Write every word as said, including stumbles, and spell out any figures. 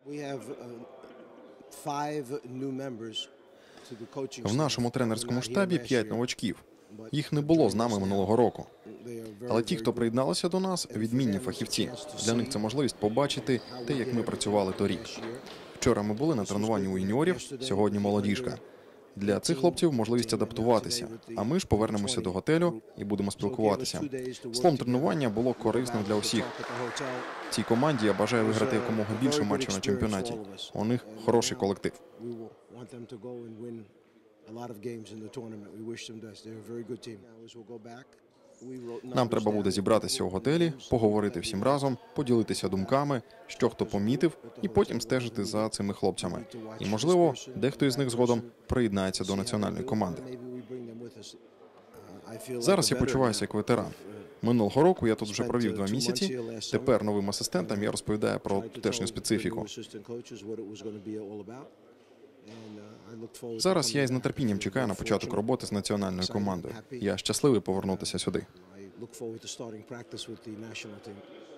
В нашому тренерському штабі п'ять новачків. Їх не було з нами минулого року. Але ті, хто приєдналися до нас, відмінні фахівці. Для них це можливість побачити те, як ми працювали торік. Вчора ми були на тренуванні у юніорів, сьогодні молодіжка. Для цих хлопців можливість адаптуватися, а ми ж повернемося до готелю і будемо спілкуватися. Словом, тренування було корисним для усіх. Цій команді я бажаю виграти якомога більше матчів на чемпіонаті. У них хороший колектив. Нам треба буде зібратися у готелі, поговорити всім разом, поділитися думками, що хто помітив, і потім стежити за цими хлопцями. І, можливо, дехто із них згодом приєднається до національної команди. Зараз я почуваюся як ветеран. Минулого року я тут вже провів два місяці. Тепер новим асистентам я розповідаю про тутешню специфіку. Зараз я із нетерпінням чекаю на початок роботи з національною командою. Я щасливий повернутися сюди.